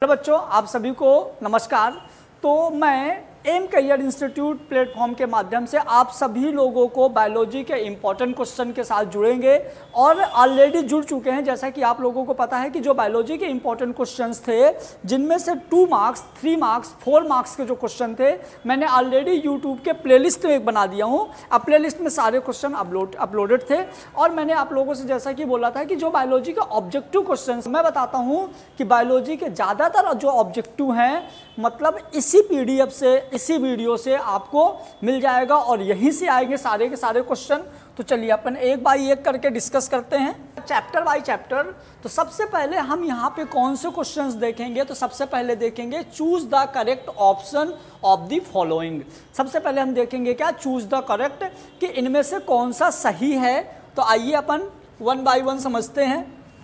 Hello बच्चों, आप सभी को नमस्कार। तो मैं एम करियर इंस्टीट्यूट प्लेटफॉर्म के माध्यम से आप सभी लोगों को बायोलॉजी के इम्पॉर्टेंट क्वेश्चन के साथ जुड़ेंगे और ऑलरेडी जुड़ चुके हैं। जैसा कि आप लोगों को पता है कि जो बायोलॉजी के इम्पॉर्टेंट क्वेश्चंस थे, जिनमें से 2 मार्क्स, 3 मार्क्स, 4 मार्क्स के जो क्वेश्चन थे, मैंने ऑलरेडी यूट्यूब के प्लेलिस्ट में एक बना दिया हूँ। अब प्लेलिस्ट में सारे क्वेश्चन अपलोडेड थे और मैंने आप लोगों से जैसा कि बोला था कि जो बायोलॉजी के ऑब्जेक्टिव क्वेश्चन, मैं बताता हूँ कि बायोलॉजी के ज़्यादातर जो ऑब्जेक्टिव हैं मतलब इसी PDF से, इसी वीडियो से आपको मिल जाएगा और यहीं से आएंगे सारे के सारे क्वेश्चन। तो चलिए अपन एक बाय एक करके डिस्कस करते हैं, चैप्टर बाय चैप्टर। तो सबसे पहले हम यहाँ पे कौन से क्वेश्चंस देखेंगे? तो सबसे पहले देखेंगे choose the correct option of the following. सबसे पहले हम देखेंगे क्या, चूज द करेक्ट, कि इनमें से कौन सा सही है। तो आइए अपन 1 बाय 1 समझते हैं।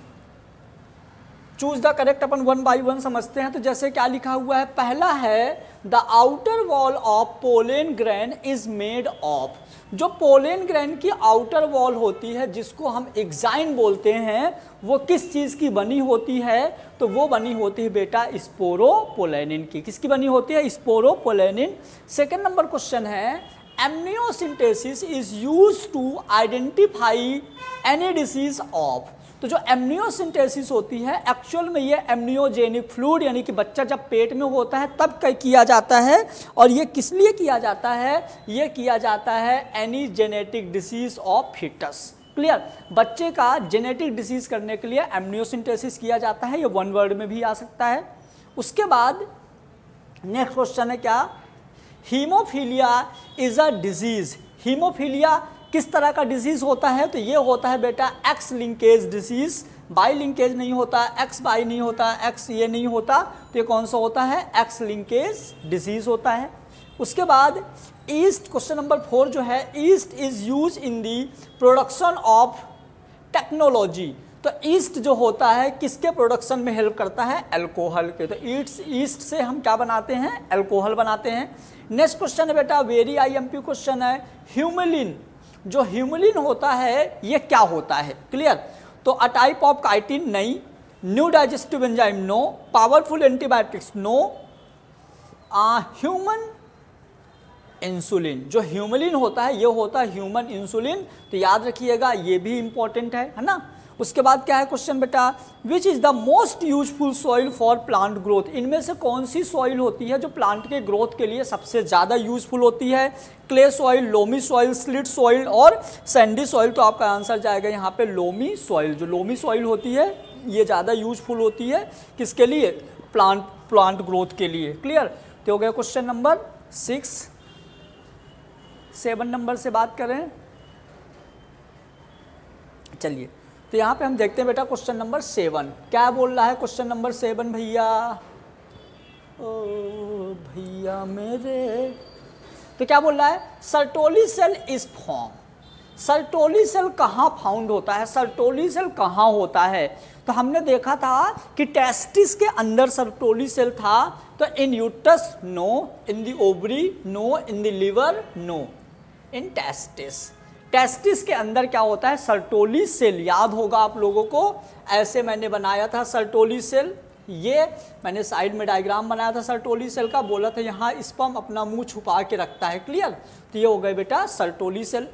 Choose the correct option 1 by 1 समझते हैं। तो जैसे क्या लिखा हुआ है, पहला है the outer wall of pollen grain is made of. जो पोलेन ग्रेन की आउटर वॉल होती है, जिसको हम एग्जाइन बोलते हैं, वो किस चीज़ की बनी होती है? तो वो बनी होती है बेटा स्पोरोपोलेनिन की। किसकी बनी होती है? स्पोरोपोलेनिन। सेकेंड नंबर क्वेश्चन है, amniocentesis is used to identify any disease of. तो जो एमनियोसिंथेसिस होती है, एक्चुअल में ये एमनियोजेनिक फ्लूइड यानी कि बच्चा जब पेट में होता है तब किया जाता है। और ये किस लिए किया जाता है? ये किया जाता है any genetic disease of foetus. Clear? बच्चे का जेनेटिक डिसीज करने के लिए एमनियोसिंथेसिस किया जाता है। ये 1 वर्ड में भी आ सकता है। उसके बाद नेक्स्ट क्वेश्चन है क्या, haemophilia is a disease. Haemophilia किस तरह का डिजीज होता है? तो ये होता है बेटा X linkage disease. Y linkage नहीं होता, एक्स बाई नहीं होता, एक्स ये नहीं होता। तो ये कौन सा होता है? एक्स लिंकेज डिजीज होता है। उसके बाद ईस्ट, क्वेश्चन नंबर 4 जो है, yeast is use in the production of technology. तो ईस्ट जो होता है किसके प्रोडक्शन में हेल्प करता है? अल्कोहल के। तो ईस्ट से हम क्या बनाते हैं? अल्कोहल बनाते हैं। नेक्स्ट क्वेश्चन है बेटा, वेरी IMP क्वेश्चन है, ह्यूमिलिन। जो ह्यूमिलिन होता है ये क्या होता है? क्लियर? तो अ टाइप ऑफ काइटिन नहीं, new digestive enzyme no, powerful antibiotics no, human insulin. जो ह्यूमिलिन होता है ये होता है ह्यूमन इंसुलिन। तो याद रखिएगा, ये भी इंपॉर्टेंट है ना। उसके बाद क्या है क्वेश्चन बेटा, which is the most useful soil for plant growth. इनमें से कौन सी सॉइल होती है जो प्लांट के ग्रोथ के लिए सबसे ज़्यादा यूजफुल होती है? Clay soil, loamy soil, silt soil और सैंडी सॉइल। तो आपका आंसर जाएगा यहाँ पे लोमी सॉइल। जो लोमी सॉइल होती है ये ज़्यादा यूजफुल होती है किसके लिए? प्लांट ग्रोथ के लिए। क्लियर? तो हो गया क्वेश्चन नंबर 6। 7 नंबर से बात करें, चलिए। तो यहाँ पे हम देखते हैं बेटा क्वेश्चन नंबर 7 क्या बोल रहा है। क्वेश्चन नंबर 7 भैया, ओ भैया मेरे, तो क्या बोल रहा है, Sertoli cell is form. Sertoli cell कहाँ फाउंड होता है? सर्टोली सेल कहाँ होता है? तो हमने देखा था कि टेस्टिस के अंदर सर्टोली सेल था। तो in uterus no, in the ovary no, in the liver no, in testis. Testis के अंदर क्या होता है? Sertoli cell. याद होगा आप लोगों को, ऐसे मैंने बनाया था सर्टोली सेल। ये मैंने साइड में डायग्राम बनाया था सर्टोली सेल का, बोला था यहाँ स्पर्म अपना मुंह छुपा के रखता है। क्लियर? तो ये हो गए बेटा सर्टोली सेल।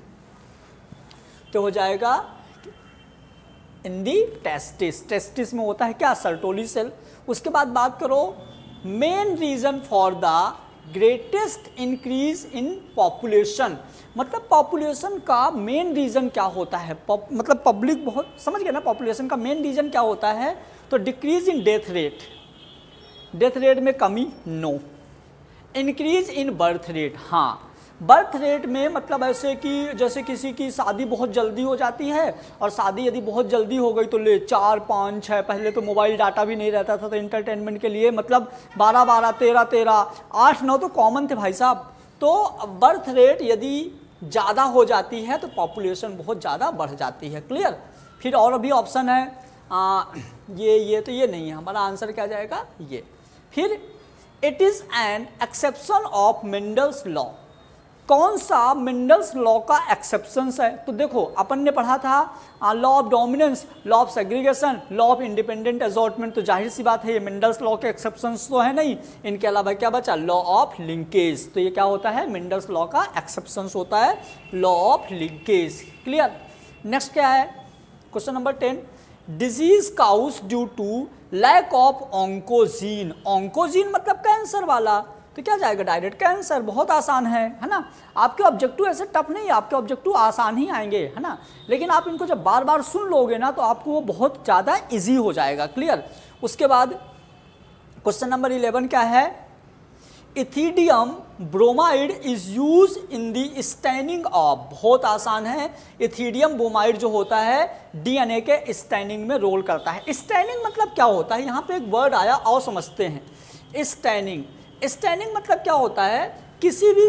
तो हो जाएगा इन दी टेस्टिस। टेस्टिस में होता है क्या? Sertoli cell. उसके बाद बात करो, main reason for the greatest increase in population. मतलब पॉपुलेशन का मेन रीजन क्या होता है? मतलब पब्लिक बहुत समझ गया ना। पॉपुलेशन का मेन रीजन क्या होता है? तो decrease in death rate. Death rate में कमी, no. Increase in birth rate, हाँ। बर्थ रेट में मतलब ऐसे कि जैसे किसी की शादी बहुत जल्दी हो जाती है, और शादी यदि बहुत जल्दी हो गई तो ले 4, 5, 6, पहले तो मोबाइल डाटा भी नहीं रहता था, तो इंटरटेनमेंट के लिए मतलब 12, 12, 13, 13, 8, 9 तो कॉमन थे भाई साहब। तो बर्थ रेट यदि ज़्यादा हो जाती है तो पॉपुलेशन बहुत ज़्यादा बढ़ जाती है। क्लियर? फिर और भी ऑप्शन है, ये तो ये नहीं है, हमारा आंसर क्या जाएगा? ये। फिर it is an exception of Mendel's law. कौन सा मेंडल्स लॉ का एक्सेप्शंस है? तो देखो अपन ने पढ़ा था law of dominance, law of segregation, law of independent assortment, तो जाहिर सी बात है ये मेंडल्स लॉ के एक्सेप्शंस तो है नहीं। इनके अलावा क्या बचा? Law of linkage. तो ये क्या होता है? मेंडल्स लॉ का एक्सेप्शंस होता है law of linkage. Clear? Next क्या है? Question number 10, disease cause due to lack of oncogene. Oncogene मतलब कैंसर वाला, तो क्या जाएगा? Direct cancer. बहुत आसान है ना? आपके ऑब्जेक्टिव ऐसे टफ नहीं है, आपके ऑब्जेक्टिव आसान ही आएंगे, है ना? लेकिन आप इनको जब बार बार सुन लोगे ना तो आपको वो बहुत ज़्यादा इजी हो जाएगा। क्लियर? उसके बाद क्वेश्चन नंबर 11 क्या है? Ethidium bromide is use in the staining of. बहुत आसान है। इथीडियम ब्रोमाइड जो होता है डीएनए के स्टैनिंग में रोल करता है। स्टैनिंग मतलब क्या होता है? यहाँ पे एक वर्ड आया और समझते हैं। स्टैनिंग, स्टैनिंग मतलब क्या होता है? किसी भी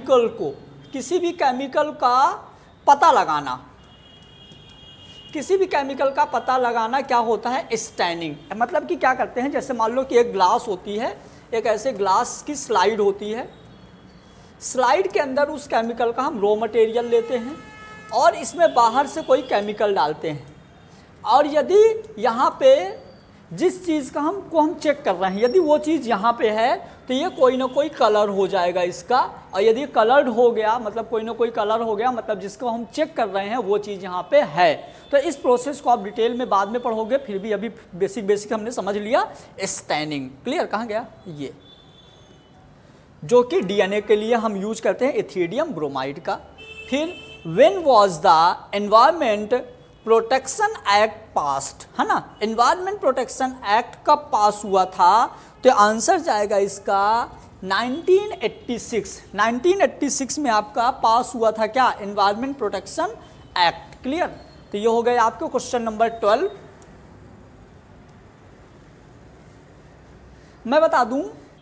केमिकल का पता लगाना, किसी भी केमिकल का पता लगाना क्या होता है? स्टैनिंग। मतलब कि क्या करते हैं, जैसे मान लो कि एक ग्लास होती है, एक ऐसे ग्लास की स्लाइड होती है, स्लाइड के अंदर उस केमिकल का हम रॉ मटेरियल लेते हैं और इसमें बाहर से कोई केमिकल डालते हैं, और यदि यहाँ पे जिस चीज़ का हम चेक कर रहे हैं, यदि वो चीज़ यहाँ पे है तो ये कोई ना कोई कलर हो जाएगा इसका, और यदि कलर्ड हो गया मतलब कोई ना कोई कलर हो गया मतलब जिसको हम चेक कर रहे हैं वो चीज़ यहाँ पे है। तो इस प्रोसेस को आप डिटेल में बाद में पढ़ोगे, फिर भी अभी बेसिक हमने समझ लिया। Staining clear? कहाँ गया ये? जो कि डीएनए के लिए हम यूज करते हैं इथीडियम ब्रोमाइड का। फिर when was the environment protection act passed, है ना? एनवायरमेंट प्रोटेक्शन एक्ट कब पास हुआ था? तो आंसर जाएगा इसका 1986। 1986 में आपका पास हुआ था क्या? Environment protection act. क्लियर? तो ये हो गया आपको क्वेश्चन नंबर 12। मैं बता दूं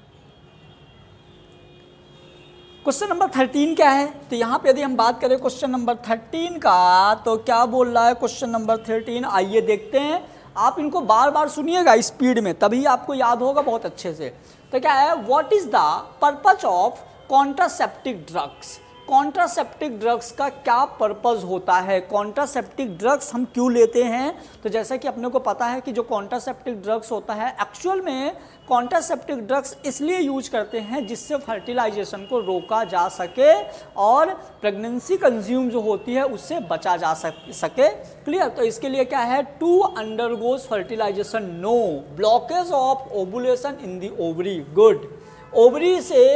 क्वेश्चन नंबर 13 क्या है? तो यहाँ पे यदि हम बात करें क्वेश्चन नंबर 13 का, तो क्या बोल रहा है क्वेश्चन नंबर 13? आइए देखते हैं। आप इनको बार बार सुनिएगा स्पीड में, तभी आपको याद होगा बहुत अच्छे से। तो क्या है? What is the purpose of contraceptive drugs? Contraceptive drugs का क्या पर्पस होता है? कॉन्ट्रासेप्टिव ड्रग्स हम क्यों लेते हैं? तो जैसा कि अपने को पता है कि जो कॉन्ट्रासेप्टिव ड्रग्स होता है, एक्चुअल में कॉन्ट्रासेप्टिव ड्रग्स इसलिए यूज करते हैं जिससे फर्टिलाइजेशन को रोका जा सके और प्रेगनेंसी कंज्यूम जो होती है उससे बचा जा सके। क्लियर? तो इसके लिए क्या है? To undergoes fertilization, no blockage of ovulation in the ovary. Good. Ovary से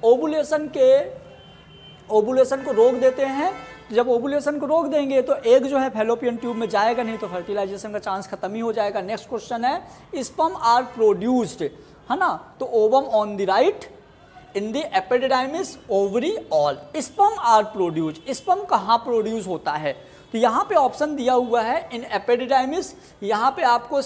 ओवुलेशन को रोक देते हैं। जब ओवुलेशन को रोक देंगे तो एग जो है फैलोपियन ट्यूब में जाएगा नहीं, तो फर्टिलाइजेशन का चांस खत्म ही हो जाएगा। नेक्स्ट क्वेश्चन है, स्पर्म आर प्रोड्यूस्ड, है ना? तो ovum on the right, in the epididymis, ovary, all. Sperm are produced, sperm कहाँ प्रोड्यूस होता है? तो यहाँ पे ऑप्शन दिया हुआ है इन एपिडिडाइमिस। यहाँ पे आपको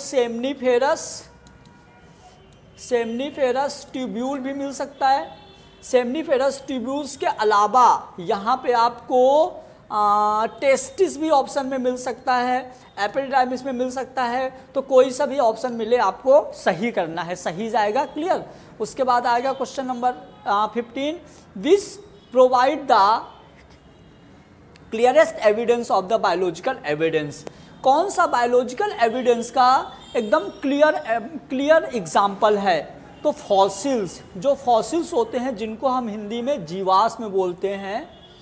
सेमनीफेरस ट्यूब्यूल भी मिल सकता है। सेमनीफेरस ट्यूब्यूल्स के अलावा यहाँ पे आपको टेस्टिस भी ऑप्शन में मिल सकता है, एपिडिडाइमिस में मिल सकता है। तो कोई सा भी ऑप्शन मिले आपको सही करना है, सही जाएगा। क्लियर? उसके बाद आएगा question number 15, which provide the clearest evidence of the biological evidence. कौन सा बायोलॉजिकल एविडेंस का एकदम क्लियर एग्जाम्पल है? तो फॉसिल्स, जो फॉसिल्स होते हैं जिनको हम हिंदी में जीवाश्म बोलते हैं,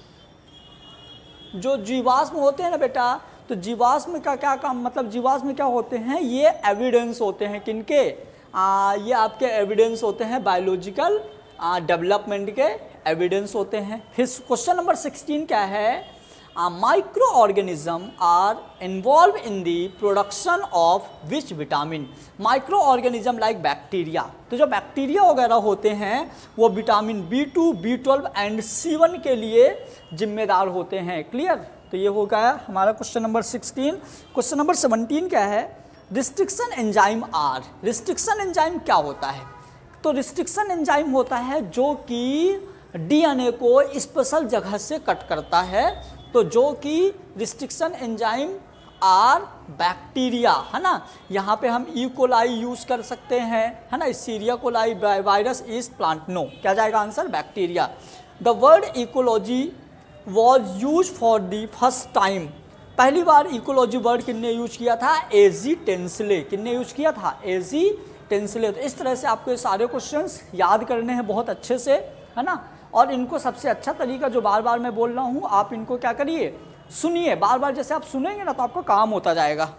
जो जीवाश्म होते हैं ना बेटा, तो जीवाश्म का क्या काम, मतलब जीवाश्म क्या होते हैं? ये एविडेंस होते हैं किनके? ये आपके एविडेंस होते हैं बायोलॉजिकल डेवलपमेंट के एविडेंस होते हैं। फिर क्वेश्चन नंबर 16 क्या है? Microorganism are involve in the production of which vitamin? Microorganism like bacteria, तो जो बैक्टीरिया वगैरह होते हैं वो vitamin B2, B12 and C1 के लिए जिम्मेदार होते हैं। क्लियर? तो ये हो गया हमारा क्वेश्चन नंबर 16। क्वेश्चन नंबर 17 क्या है? Restriction enzyme are. Restriction enzyme क्या होता है? तो रिस्ट्रिक्शन एंजाइम होता है जो कि डीएनए को स्पेशल जगह से कट करता है। तो जो कि रिस्ट्रिक्शन एंजाइम आर बैक्टीरिया, है ना? यहाँ पे हम ई कोलाई यूज कर सकते हैं, है ना? Escherichia coli virus is plant, no. क्या जाएगा answer? Bacteria. The word ecology was use for the first time, पहली बार इकोलॉजी वर्ड किसने यूज किया था? A G Tansley. किसने यूज किया था? A G Tansley. तो इस तरह से आपको ये सारे क्वेश्चंस याद करने हैं बहुत अच्छे से, है ना। और इनको सबसे अच्छा तरीका जो बार बार मैं बोल रहा हूँ, आप इनको क्या करिए, सुनिए बार बार। जैसे आप सुनेंगे ना तो आपका काम होता जाएगा।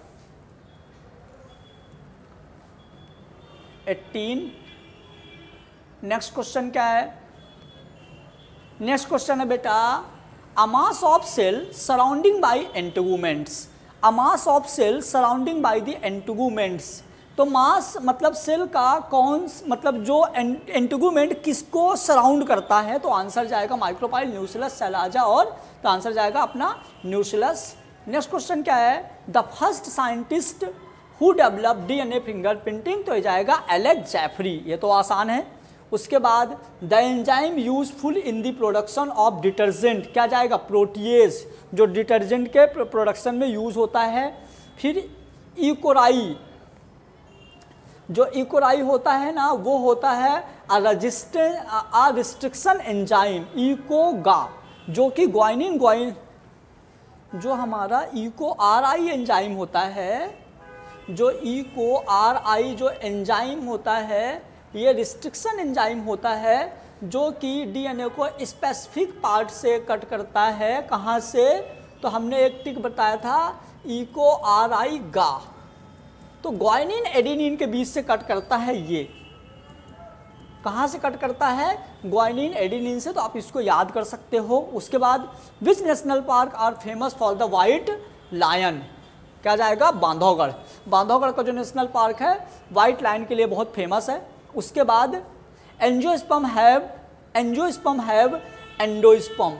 18। नेक्स्ट क्वेश्चन क्या है? नेक्स्ट क्वेश्चन है बेटा, a mass of cell surrounding by integuments. A mass of cell surrounding by the integuments. तो मास मतलब सेल का कौन, मतलब जो इंटेगुमेंट किसको सराउंड करता है? तो आंसर जाएगा माइक्रोपाइल, न्यूक्लियस, शैलाजा, और तो आंसर जाएगा अपना न्यूक्लियस। नेक्स्ट क्वेश्चन क्या है? The first scientist who develop DNA fingerprinting. तो ये जाएगा एलेक्स जेफरी, ये तो आसान है। उसके बाद the enzyme useful in the production of detergent, क्या जाएगा? प्रोटीएज, जो डिटर्जेंट के प्रोडक्शन में यूज होता है। फिर इकोराई, जो इकोराई होता है ना वो होता है रिस्ट्रिक्शन एंजाइम, इकोगा, जो कि ग्वाइनिन जो हमारा इको आरआई एंजाइम होता है, जो इको आरआई जो एंजाइम होता है, ये रिस्ट्रिक्शन एंजाइम होता है जो कि डीएनए को स्पेसिफिक पार्ट से कट करता है। कहाँ से? तो हमने एक टिक बताया था, इको आरआई गा, तो ग्वाइनिन एडेनिन के बीच से कट करता है। ये कहाँ से कट करता है? ग्वाइनिन एडेनिन से। तो आप इसको याद कर सकते हो। उसके बाद which national park are famous for the white lion, क्या जाएगा? बांधवगढ़। बांधवगढ़ का जो नेशनल पार्क है वाइट लायन के लिए बहुत फेमस है। उसके बाद एंजियोस्पर्म हैव एंडोस्पर्म,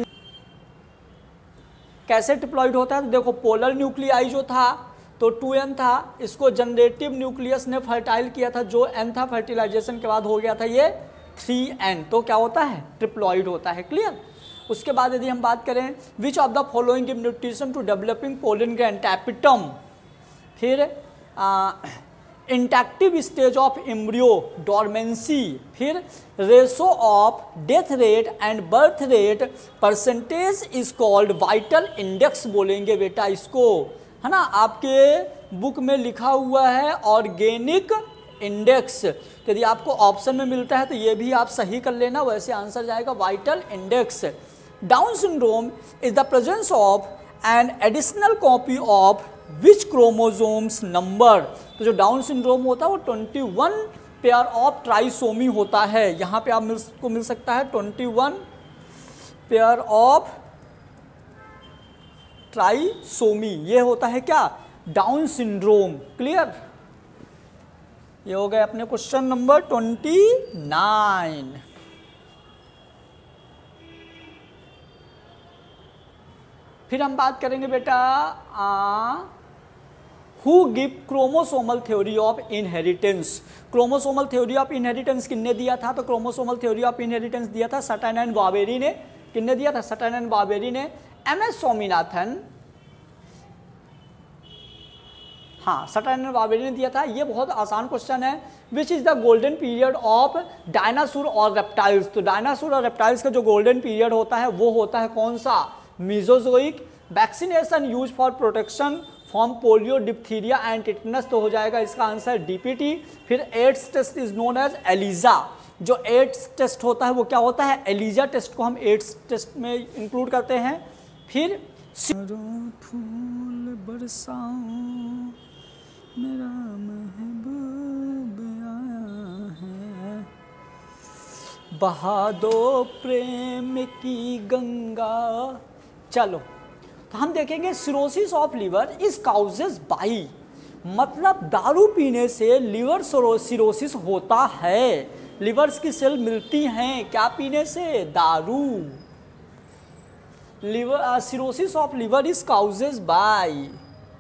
कैसे डिप्लॉयड होता है? तो देखो पोलर न्यूक्लियाई जो था तो 2n था, इसको जनरेटिव न्यूक्लियस ने फर्टाइल किया था, जो n था फर्टिलाइजेशन के बाद हो गया था ये 3n, तो क्या होता है? ट्रिप्लॉइड होता है। क्लियर? उसके बाद यदि हम बात करें which of the following give nutrition to developing pollen grain, tapetum. फिर inactive stage of embryo, dormancy. फिर ratio of death rate and birth rate percentage is called vital index बोलेंगे बेटा इसको, है ना। आपके बुक में लिखा हुआ है ऑर्गेनिक इंडेक्स, यदि आपको ऑप्शन में मिलता है तो ये भी आप सही कर लेना, वैसे आंसर जाएगा vital index. Down syndrome is the presence of an additional copy of which chromosomes number. तो जो डाउन सिंड्रोम होता है वो 21 पेयर ऑफ ट्राइसोमी होता है। यहाँ पे आपको मिल सकता है 21 पेयर ऑफ ट्राइसोमी, ये होता है क्या? Down syndrome. क्लियर? ये हो गए अपने क्वेश्चन नंबर 29। फिर हम बात करेंगे बेटा who give chromosomal theory of inheritance. Chromosomal theory of inheritance किसने दिया था? तो क्रोमोसोमल थ्योरी ऑफ इनहेरिटेंस दिया था सटन एंड बावेरी ने। किसने दिया था? सटन एंड बावेरी ने। एमएस स्वामीनाथन, हाँ सटन एंड बावेरी ने दिया था। ये बहुत आसान क्वेश्चन है। Which is the golden period of dinosaur और रेप्टाइल्स। तो डायनासोर और रेप्टाइल्स का जो गोल्डन पीरियड होता है वो होता है कौन सा? Mesozoic. Vaccination use for protection from polio, diphtheria and tetanus, तो हो जाएगा इसका आंसर डीपीटी। फिर AIDS test is known as ELISA. जो एड्स टेस्ट होता है वो क्या होता है? एलिजा टेस्ट को हम एड्स टेस्ट में इंक्लूड करते हैं। फिर फूल बरसाओ मेरा महबूब आया है, बहा दो प्रेम की गंगा। चलो तो हम देखेंगे cirrhosis of liver is causes by, मतलब दारू पीने से लिवर सिरोसिस होता है। लिवर्स की सेल मिलती हैं क्या पीने से? दारू। Liver cirrhosis of liver is causes by,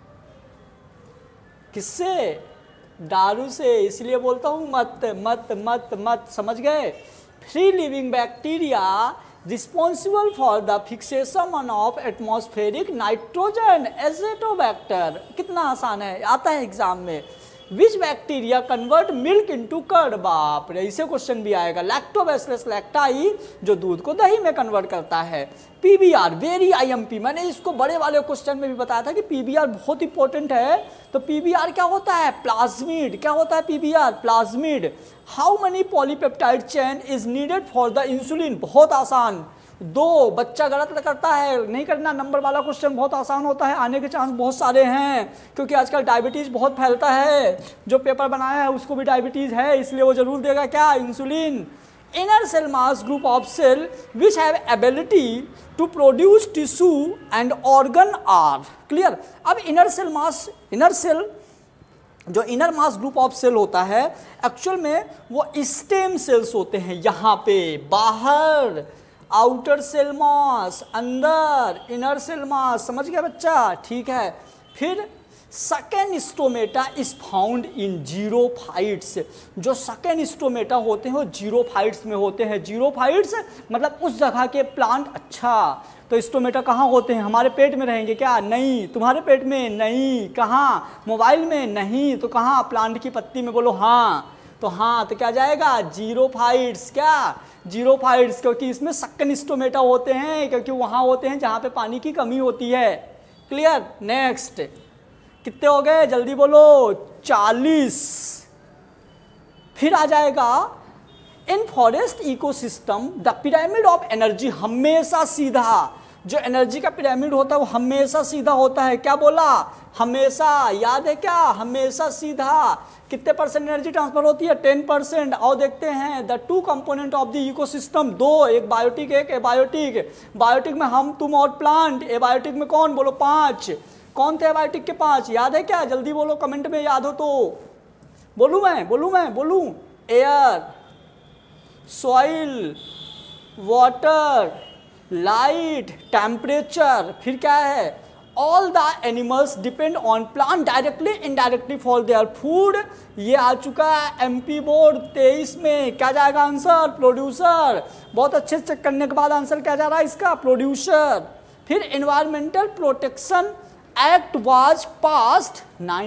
किससे? दारू से। इसलिए बोलता हूँ मत मत मत मत, समझ गए? Free living bacteria responsible for the fixation of atmospheric nitrogen, azotobacter. कितना आसान है, आता है एग्जाम में। Which bacteria convert milk into curd. बाप रे, इसे क्वेश्चन भी आएगा। लैक्टोबैसिलस लैक्टाई जो दूध को दही में कन्वर्ट करता है। पीबीआर वेरी आईएमपी, मैंने इसको बड़े वाले क्वेश्चन में भी बताया था कि पीबीआर बहुत इंपॉर्टेंट है। तो पीबीआर क्या होता है? प्लाज्मिड। क्या होता है PBR? Plasmid. How many polypeptide chain is needed for the insulin? बहुत आसान, 2। बच्चा गलत करता है, नहीं करना। नंबर वाला क्वेश्चन बहुत आसान होता है, आने के चांस बहुत सारे हैं, क्योंकि आजकल डायबिटीज़ बहुत फैलता है। जो पेपर बनाया है उसको भी डायबिटीज़ है, इसलिए वो जरूर देगा क्या? Insulin. Inner cell mass group of cell which have ability to produce tissue and organ are. Clear. अब इनर सेल जो inner mass group of cell होता है, एक्चुअल में वो स्टेम सेल्स होते हैं। यहाँ पे बाहर आउटर सेल मास, अंदर इनर सेल मास। समझ गया बच्चा? ठीक है। फिर second stomata is found in xerophytes. जो सेकेंड स्टोमेटा होते हैं वो जीरोफाइट्स में होते हैं। जीरोफाइट्स मतलब उस जगह के प्लांट। अच्छा, तो स्टोमेटा कहाँ होते हैं? हमारे पेट में रहेंगे क्या? नहीं। तुम्हारे पेट में? नहीं। कहाँ? मोबाइल में? नहीं। तो कहाँ? प्लांट की पत्ती में। बोलो हाँ। तो हाँ, तो क्या जाएगा? जीरोफाइट्स। क्या? जीरोफाइट्स, क्योंकि इसमें सेकेंड स्टोमेटा होते हैं, क्योंकि वहाँ होते हैं जहाँ पे पानी की कमी होती है। क्लियर। नेक्स्ट, कितने हो गए? जल्दी बोलो। 40। फिर आ जाएगा in forest ecosystem the pyramid of energy हमेशा सीधा। जो एनर्जी का पिरामिड होता है वो हमेशा सीधा होता है। क्या बोला? हमेशा। याद है क्या? हमेशा सीधा। कितने % एनर्जी ट्रांसफर होती है? 10%। और देखते हैं the 2 component of the ecosystem, 2, एक बायोटिक एक एबायोटिक। बायोटिक में हम, तुम और प्लांट। एबायोटिक में कौन? बोलो 5। कौन थे एबायोटिक के 5? याद है क्या? जल्दी बोलो, कमेंट में याद हो तो। बोलूँ मैं? Air, soil, water, light, temperature. फिर क्या है? All the animals depend on plant directly indirectly for their food. ये आ चुका है MP बोर्ड 23 में। क्या जाएगा आंसर? प्रोड्यूसर। बहुत अच्छे से चेक करने के बाद आंसर क्या जा रहा है इसका? प्रोड्यूसर। फिर environmental protection act was passed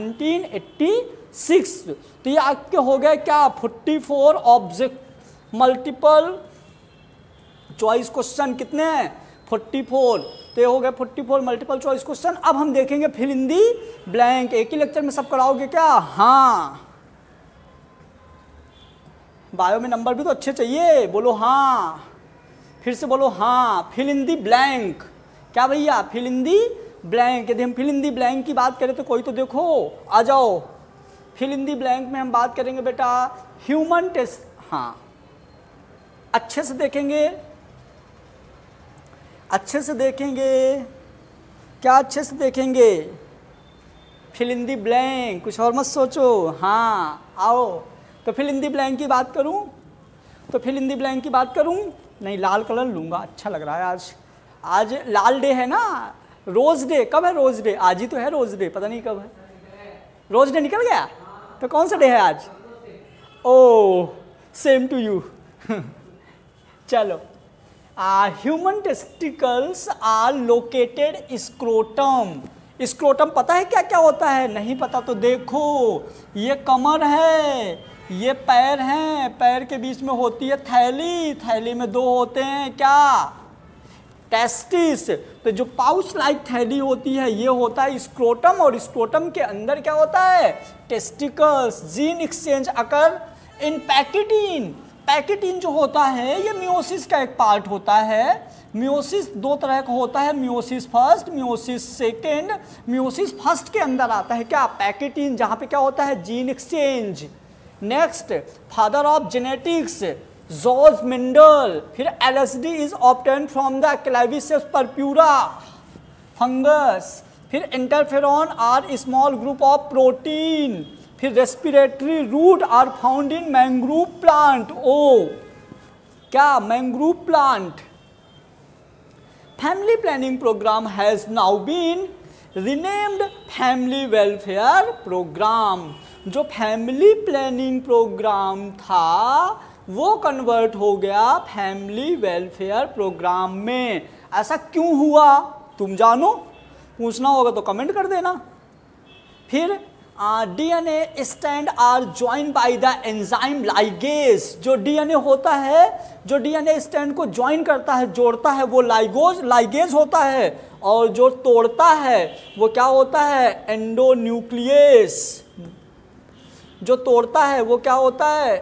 1986। तो ये आपके हो गए क्या? 44 ऑब्जेक्ट मल्टीपल चॉइस क्वेश्चन। कितने हैं? 44। तो ये हो गए 44 मल्टीपल चॉइस क्वेश्चन। अब हम देखेंगे फिल इन दी ब्लैंक। एक ही लेक्चर में सब कराओगे क्या? हाँ। बायो में नंबर भी तो अच्छे चाहिए। बोलो हाँ। फिर से बोलो हाँ। Fill in the blank. क्या भैया? Fill in the blank. यदि हम फिल इन दी ब्लैंक की बात करें तो कोई तो देखो, आ जाओ। फिल इन दी ब्लैंक में हम बात करेंगे बेटा ह्यूमन टेस्ट। हाँ, अच्छे से देखेंगे, अच्छे से देखेंगे। क्या अच्छे से देखेंगे? Fill in the blank. कुछ और मत सोचो। हाँ, आओ। तो फिल इन दी ब्लैंक की बात करूं तो फिल इन दी ब्लैंक की बात करूं, नहीं लाल कलर लूँगा, अच्छा लग रहा है आज। आज लाल डे है ना, रोज़ डे। कब है रोज़ डे? आज ही तो है रोज़ डे, पता नहीं कब है। रोज़ डे निकल गया? तो कौन सा डे है आज? Oh, same to you. चलो, human testicles are located scrotum. Scrotum पता है क्या क्या होता है? नहीं पता तो देखो, ये कमर है, ये पैर हैं, पैर के बीच में होती है थैली, थैली में दो होते हैं क्या? टेस्टिस। तो जो पाउच लाइक थैली होती है ये होता है स्क्रोटम, और स्क्रोटम के अंदर क्या होता है? Testicles. Gene exchange occur in pachytene. Pachytene जो होता है ये मियोसिस का एक पार्ट होता है। मियोसिस दो तरह का होता है, meiosis first, meiosis second. Meiosis first के अंदर आता है क्या? पैकेटीन, जहाँ पे क्या होता है? Gene exchange. Next, father of genetics George Mendel. फिर LSD is obtained from the Claviceps purpurea fungus. फिर interferon are small group of protein. फिर respiratory root are found in mangrove plant. Oh क्या? Mangrove plant. Family planning program has now been renamed family welfare program. जो family planning program था वो convert हो गया family welfare programme में। ऐसा क्यों हुआ? तुम जानो, पूछना होगा तो कमेंट कर देना। फिर DNA stand are join by the enzyme ligase. जो डीएनए होता है, जो डीएनए स्टैंड को ज्वाइन करता है, जोड़ता है, वो लाइगेज होता है, और जो तोड़ता है वो क्या होता है, एंडोन्यूक्लियस। जो तोड़ता है वो क्या होता है,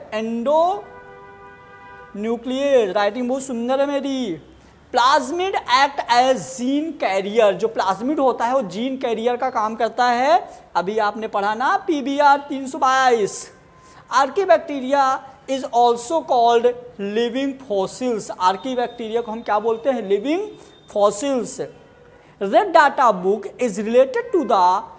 एंडोन्यूक्लियस। राइटिंग बहुत सुंदर है मेरी। Plasmid act as gene carrier. जो प्लाज्मिड होता है वो जीन कैरियर का काम करता है। अभी आपने पढ़ा ना PBR 322। Archaebacteria is also called living fossils. Archaebacteria को हम क्या बोलते हैं, living fossils. Red data book is related to the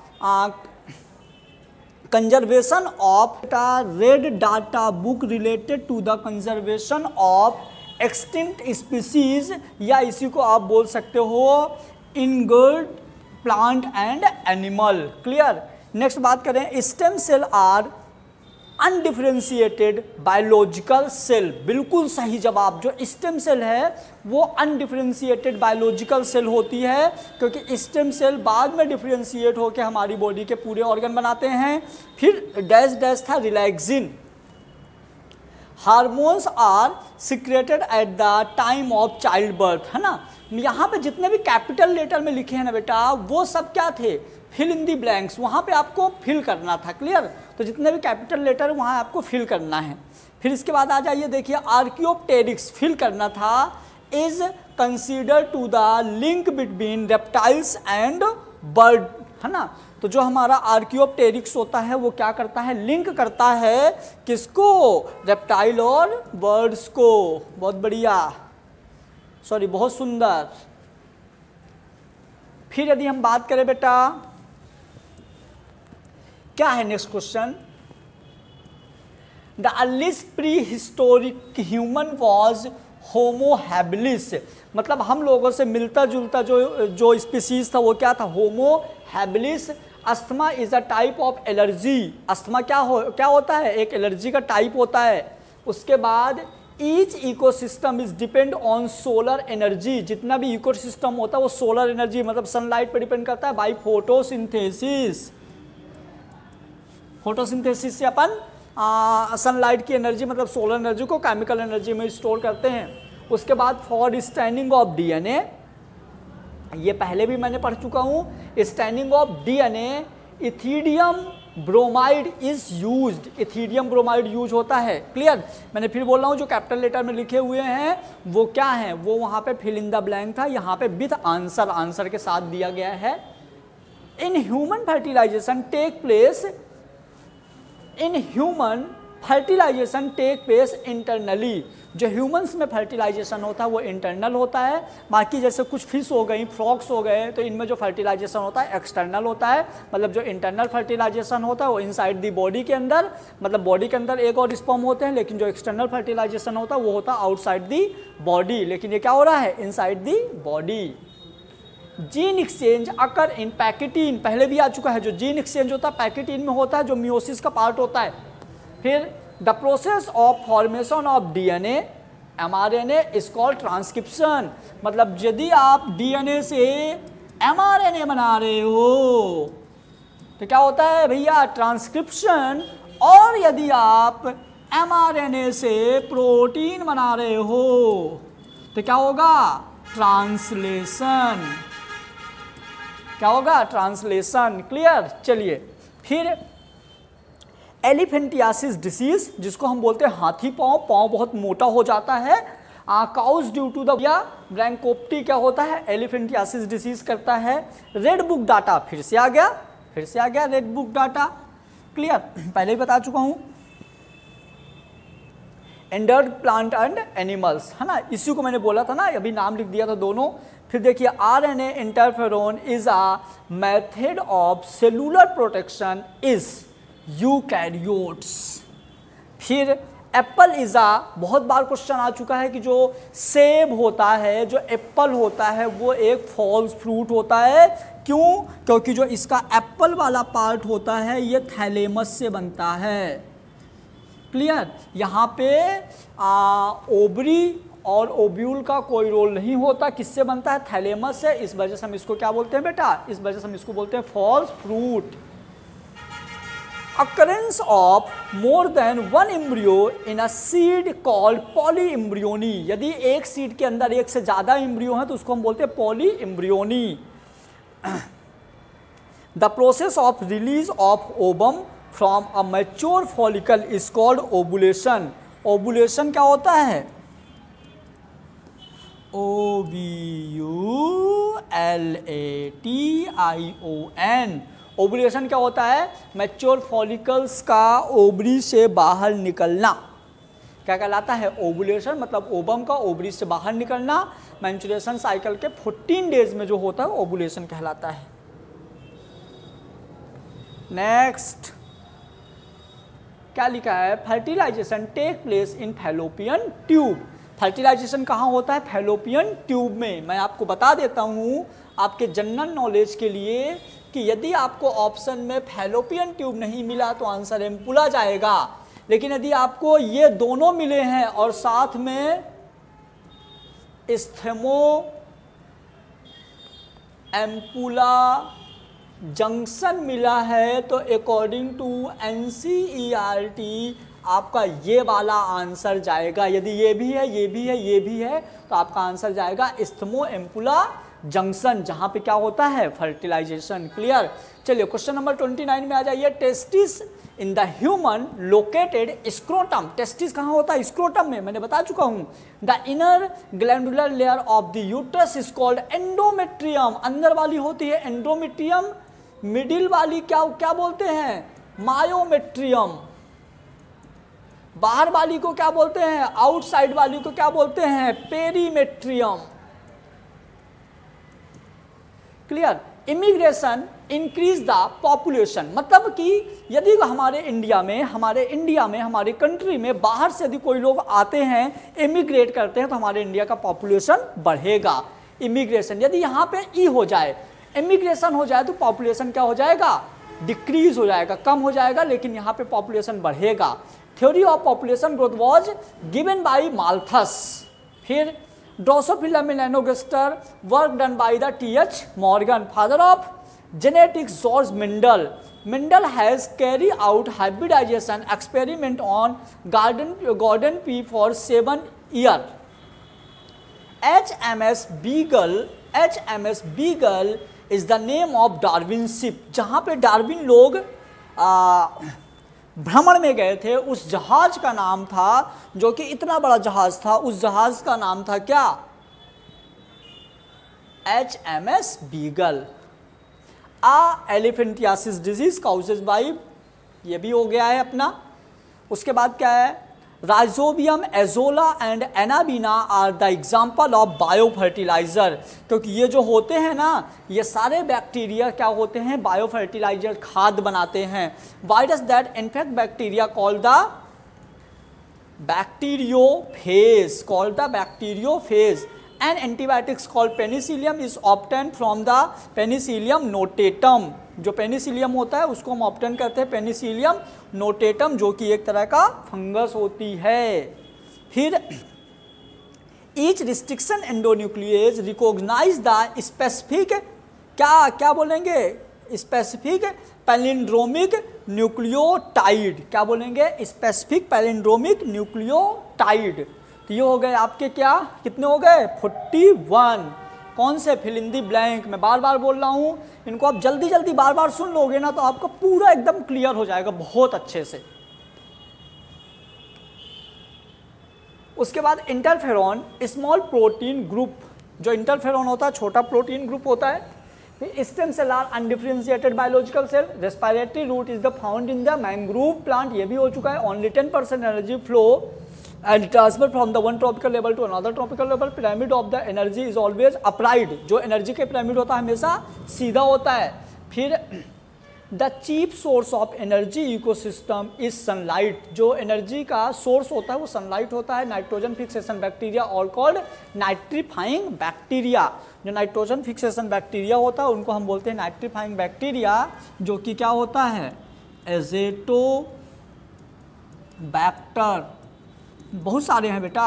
conservation of red data book related to the conservation of extinct species, या इसी को आप बोल सकते हो endangered plant and animal. Clear. Next बात करें, stem cell are undifferentiated biological cell. बिल्कुल सही जवाब। जो स्टेम सेल है वो अनडिफरेंशिएटेड बायोलॉजिकल सेल होती है, क्योंकि स्टेम सेल बाद में डिफरेंशिएट होकर हमारी बॉडी के पूरे ऑर्गन बनाते हैं। फिर डैश डैश था relaxin. Hormones are secreted at the time of child birth, है ना। यहाँ पे जितने भी कैपिटल लेटर में लिखे हैं ना बेटा, वो सब क्या थे, फिल इन दी ब्लैंक्स। वहाँ पे आपको फिल करना था। क्लियर। तो जितने भी कैपिटल लेटर वहाँ आपको फिल करना है। फिर इसके बाद आ जाइए, देखिए आर्कियोप्टेरिक्स फिल करना था। Is consider to the link between reptiles and bird, है ना। तो जो हमारा आर्कियोप्टेरिक्स होता है वो क्या करता है, लिंक करता है किसको, रेप्टाइल और बर्ड्स को। बहुत बढ़िया, सॉरी बहुत सुंदर। फिर यदि हम बात करें बेटा, क्या है next question, the earliest prehistoric human was Homo habilis. मतलब हम लोगों से मिलता जुलता जो स्पीसीज था वो क्या था, Homo habilis. Asthma is a type of allergy. Asthma क्या होता है, एक एलर्जी का टाइप होता है। उसके बाद each ecosystem is depend on solar energy. जितना भी इकोसिस्टम होता है वो सोलर एनर्जी मतलब सनलाइट पर डिपेंड करता है बाई फोटोसिंथेसिस। फोटोसिंथेसिस से अपन सनलाइट की एनर्जी मतलब सोलर एनर्जी को केमिकल एनर्जी में स्टोर करते हैं। उसके बाद फॉर स्टैंडिंग ऑफ डीएनए, ये पहले भी मैंने पढ़ चुका हूँ। Standing of DNA ethidium bromide is used. Ethidium bromide use होता है। क्लियर। मैंने फिर बोल रहा हूँ जो कैपिटल लेटर में लिखे हुए हैं वो क्या है, वो वहाँ पे फिल इन द ब्लैंक था, यहाँ पे विथ आंसर, आंसर के साथ दिया गया है। In human fertilization take place, in human fertilization take place internally. जो ह्यूमंस में फर्टिलाइजेशन होता है वो इंटरनल होता है। बाकी जैसे कुछ फिश हो गई, फ्रॉग्स हो गए, तो इनमें जो फर्टिलाइजेशन होता है एक्सटर्नल होता है। मतलब जो इंटरनल फर्टिलाइजेशन होता है वो इनसाइड दी बॉडी के अंदर, मतलब बॉडी के अंदर एक और स्पर्म होते हैं, लेकिन जो एक्सटर्नल फर्टिलाइजेशन होता है वो होता है आउटसाइड दी बॉडी। लेकिन ये क्या हो रहा है, inside the body. Gene exchange occur in pachytene, पहले भी आ चुका है। जो जीन एक्सचेंज होता है पैकेटीन में होता है, जो मियोसिस का पार्ट होता है। फिर the process of formation of DNA mRNA is called transcription. मतलब यदि आप डीएनए से एमआरएनए बना रहे हो तो क्या होता है भैया, ट्रांसक्रिप्शन। और यदि आप एमआरएनए से प्रोटीन बना रहे हो तो क्या होगा, ट्रांसलेशन। क्या होगा, ट्रांसलेशन। क्लियर। चलिए फिर एलिफेंटियासिस डिसीज, जिसको हम बोलते हैं हाथी पाँव, पाँव बहुत मोटा हो जाता है। काउज ड्यू टू द ब्रैंकोप्टी क्या होता है, एलिफेंटियासिस डिसीज करता है। रेड बुक डाटा फिर से आ गया, रेड बुक डाटा। क्लियर। पहले ही बता चुका हूँ। एंडर्ड प्लांट एंड एनिमल्स, है ना, इसी को मैंने बोला था ना, अभी नाम लिख दिया था दोनों। फिर देखिए RNA interferon is a method of cellular protection is eukaryotes. फिर एप्पल इज अ, बहुत बार क्वेश्चन आ चुका है कि जो सेब होता है, जो एप्पल होता है वो एक फॉल्स फ्रूट होता है। क्यों, क्योंकि जो इसका एप्पल वाला पार्ट होता है ये थैलेमस से बनता है। क्लियर। यहाँ पे ओवरी और ओब्यूल का कोई रोल नहीं होता, किससे बनता है, थैलेमस से। इस वजह से हम इसको क्या बोलते हैं बेटा, इस वजह से हम इसको बोलते हैं false fruit. occurrence of more than one embryo in a seed called polyembryony। यदि एक सीड के अंदर एक से ज़्यादा एम्ब्रियो हैं तो उसको हम बोलते हैं polyembryony. The process of release of ovum from a mature follicle is called ovulation। ovulation क्या होता है? OVULATION। ओवुलेशन क्या होता है? मैच्योर फॉलिकल्स का ओवरी से बाहर निकलना। क्या कहलाता है? ओवुलेशन, मतलब ओवम का ओवरी से बाहर निकलना। मेंस्ट्रुएशन साइकिल के 14 डेज में जो होता है ओवुलेशन कहलाता है। नेक्स्ट क्या लिखा है? Fertilisation take place in Fallopian tube. Fertilisation कहाँ होता है? फैलोपियन ट्यूब में। मैं आपको बता देता हूँ आपके जनरल नॉलेज के लिए कि यदि आपको ऑप्शन में फैलोपियन ट्यूब नहीं मिला तो आंसर एम्पुला जाएगा, लेकिन यदि आपको ये दोनों मिले हैं और साथ में इस्थेमो एम्पुला जंक्शन मिला है तो अकॉर्डिंग टू NCERT आपका ये वाला आंसर जाएगा। यदि ये भी है, ये भी है, ये भी है तो आपका आंसर जाएगा इस्थमो एम्पुला जंक्शन, जहां पे क्या होता है? फर्टिलाइजेशन। क्लियर? चलिए क्वेश्चन नंबर 29 में आ जाइए। Testis in the human located scrotum. Testis कहाँ होता है? स्क्रोटम में। मैंने बता चुका हूँ। The inner glandular layer of the uterus is called endometrium. अंदर वाली होती है एंडोमेट्रियम, मिडिल वाली क्या बोलते हैं? मायोमेट्रियम। बाहर वाली को क्या बोलते हैं? आउटसाइड वाली को क्या बोलते हैं? Perimetrium. Clear? Immigration increase the population, मतलब कि यदि हमारे इंडिया में हमारे कंट्री में बाहर से यदि कोई लोग आते हैं, इमिग्रेट करते हैं तो हमारे इंडिया का पॉपुलेशन बढ़ेगा। इमिग्रेशन, यदि यहाँ पे ई हो जाए, इमिग्रेशन हो जाए तो पॉपुलेशन क्या हो जाएगा? डिक्रीज हो जाएगा, कम हो जाएगा, लेकिन यहाँ पे पॉपुलेशन बढ़ेगा। Theory of population growth was given by Malthus. फिर drosophila melanogaster work done by the TH Morgan. Father of genetics George Mendel. Mendel has carried out hybridization experiment on Gordon Pea for 7 years. HMS Beagle is the name of Darwin ship. जहाँ पे Darwin लोग भ्रमण में गए थे, उस जहाज का नाम था, जो कि इतना बड़ा जहाज था, उस जहाज का नाम था क्या? HMS Beagle. Elephantiasis disease causes by, ये भी हो गया है अपना। उसके बाद क्या है? Rhizobium, azolla and anabaena are the example of bio fertiliser. क्योंकि ये जो होते हैं ना, ये सारे बैक्टीरिया क्या होते हैं? बायो फर्टिलाइजर, खाद बनाते हैं। Virus that infect bacteria called the bacteriophage. And antibiotics called penicillium is obtained from the Penicillium notatum। जो पेनिसिलियम होता है उसको हम ऑब्टेन करते हैं पेनिसिलियम नोटेटम, जो कि एक तरह का फंगस होती है। फिर each restriction endonuclease recognise the specific, क्या बोलेंगे? Specific palindromic nucleotide. क्या बोलेंगे? Specific palindromic nucleotide. तो ये हो गए आपके क्या? कितने हो गए? 41। कौन से? Fill in the blank. मैं बार बार बोल रहा हूँ, इनको आप जल्दी जल्दी बार बार सुन लोगे ना तो आपका पूरा एकदम क्लियर हो जाएगा बहुत अच्छे से। उसके बाद इंटरफेरॉन स्मॉल प्रोटीन ग्रुप। जो इंटरफेरॉन होता है छोटा प्रोटीन ग्रुप होता है। फिर stem cell are undifferentiated biological cell. Respiratory root is the found in the mangrove plant, ये भी हो चुका है। Only 10% energy flow and transfer from the one tropical level to another tropical level. Pyramid of the energy is always upright। जो energy के pyramid होता है हमेशा सीधा होता है। फिर the chief source of energy ecosystem is sunlight. जो एनर्जी का सोर्स होता है वो सनलाइट होता है। Nitrogen fixation bacteria are called nitrifying bacteria. जो नाइट्रोजन फिक्सेशन बैक्टीरिया होता है उनको हम बोलते हैं नाइट्रीफाइंग बैक्टीरिया, जो कि क्या होता है? एजेटोबैक्टर। बहुत सारे हैं बेटा,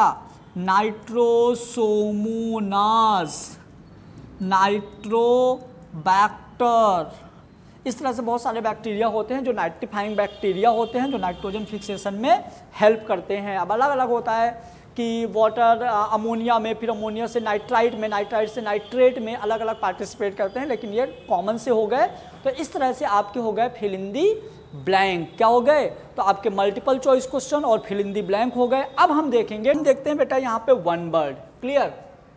नाइट्रोसोमोनास, नाइट्रोबैक्टर, इस तरह से बहुत सारे बैक्टीरिया होते हैं जो नाइट्रीफाइंग बैक्टीरिया होते हैं जो नाइट्रोजन फिक्सेशन में हेल्प करते हैं। अब अलग अलग होता है कि वाटर अमोनिया में, फिर अमोनिया से नाइट्राइट में, नाइट्राइट से नाइट्रेट में अलग अलग पार्टिसिपेट करते हैं, लेकिन ये कॉमन से हो गए। तो इस तरह से आपके हो गए फिल इन दी ब्लैंक। क्या हो गए? तो आपके मल्टीपल चॉइस क्वेश्चन और फिल इन दी ब्लैंक हो गए। अब हम देखेंगे, हम देखते हैं बेटा यहाँ पे वन वर्ड। क्लियर?